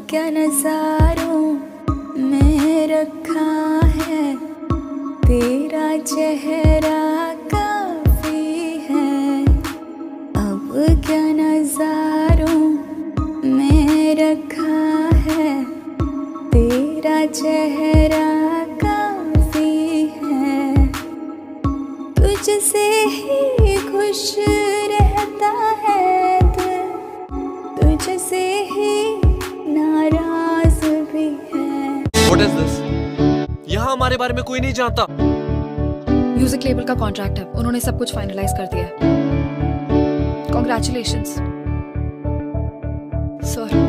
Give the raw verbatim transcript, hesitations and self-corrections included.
क्या नजारों में रखा है, तेरा चेहरा काफी है। अब क्या नजारों में रखा है, तेरा चेहरा काफी है। तुझसे ही खुश रहता है दिल, तुझसे ही नाराज भी है। What is this? यहाँ हमारे बारे में कोई नहीं जानता। म्यूजिक लेबल का कॉन्ट्रैक्ट है, उन्होंने सब कुछ फाइनलाइज कर दिया है। Congratulations sir.